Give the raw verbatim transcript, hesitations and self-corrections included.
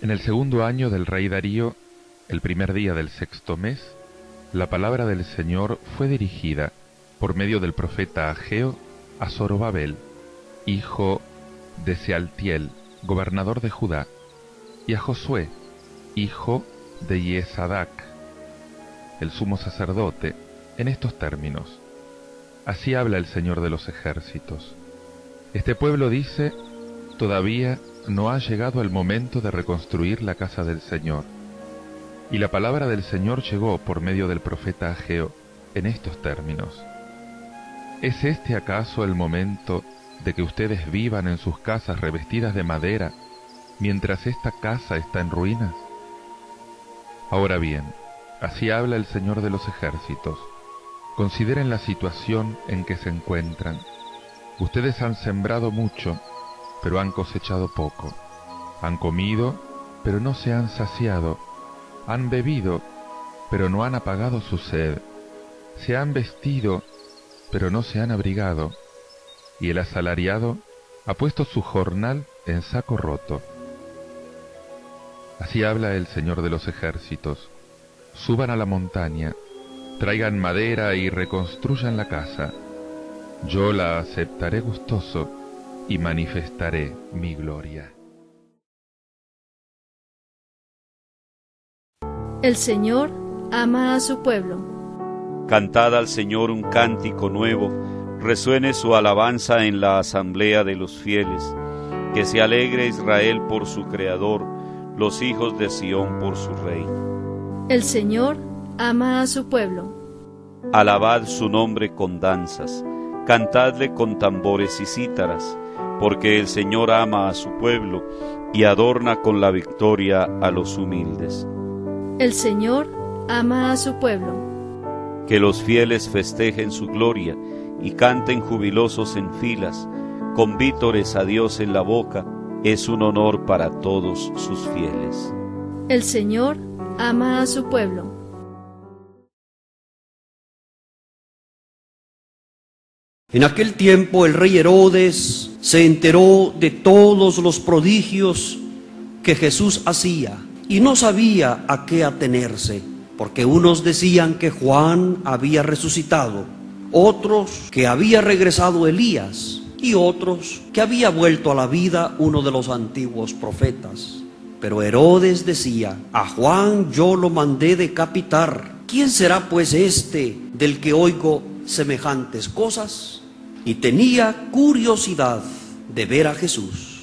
En el segundo año del rey Darío, el primer día del sexto mes, la palabra del Señor fue dirigida por medio del profeta Ageo a Zorobabel, hijo de Sealtiel, gobernador de Judá, y a Josué, hijo de Jesadac, el sumo sacerdote, en estos términos: Así habla el Señor de los ejércitos. Este pueblo dice: todavía no ha llegado el momento de reconstruir la casa del Señor. Y la palabra del Señor llegó por medio del profeta Ageo en estos términos: ¿Es este acaso el momento de que ustedes vivan en sus casas revestidas de madera, mientras esta casa está en ruinas? Ahora bien, así habla el Señor de los ejércitos: consideren la situación en que se encuentran. Ustedes han sembrado mucho, pero han cosechado poco. Han comido, pero no se han saciado. Han bebido, pero no han apagado su sed. Se han vestido, pero no se han abrigado. Y el asalariado ha puesto su jornal en saco roto. Así habla el Señor de los ejércitos: suban a la montaña, traigan madera y reconstruyan la casa. Yo la aceptaré gustoso y manifestaré mi gloria. El Señor ama a su pueblo. Cantad al Señor un cántico nuevo, resuene su alabanza en la asamblea de los fieles. Que se alegre Israel por su Creador, los hijos de Sión por su Rey. El Señor ama a su pueblo. Alabad su nombre con danzas, cantadle con tambores y cítaras, porque el Señor ama a su pueblo y adorna con la victoria a los humildes. El Señor ama a su pueblo. Que los fieles festejen su gloria y canten jubilosos en filas, con vítores a Dios en la boca, es un honor para todos sus fieles. El Señor ama a su pueblo. En aquel tiempo el rey Herodes se enteró de todos los prodigios que Jesús hacía y no sabía a qué atenerse, porque unos decían que Juan había resucitado, otros que había regresado Elías y otros que había vuelto a la vida uno de los antiguos profetas. Pero Herodes decía: a Juan yo lo mandé decapitar. ¿Quién será pues este del que oigo semejantes cosas? Y tenía curiosidad de ver a Jesús.